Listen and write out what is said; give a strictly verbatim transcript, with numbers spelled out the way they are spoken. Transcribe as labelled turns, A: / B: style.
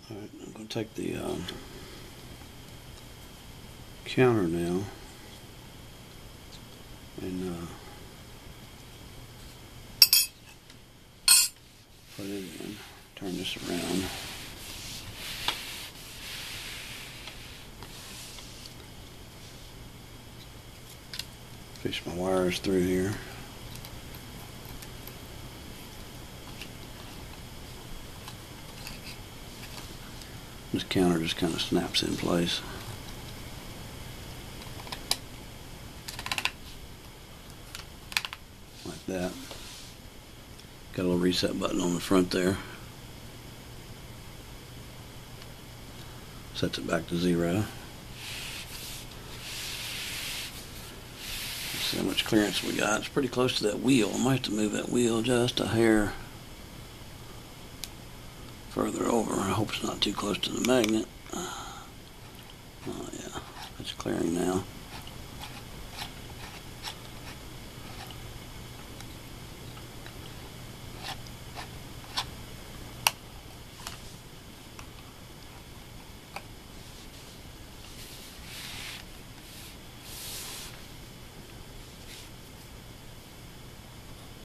A: Alright, I'm going to take the um, counter now and uh, put it in. Turn this around. Fish my wires through here. This counter just kind of snaps in place. Like that. Got a little reset button on the front there. Sets it back to zero. Let's see how much clearance we got. It's pretty close to that wheel. I might have to move that wheel just a hair further over. I hope it's not too close to the magnet. Oh yeah, it's clearing now.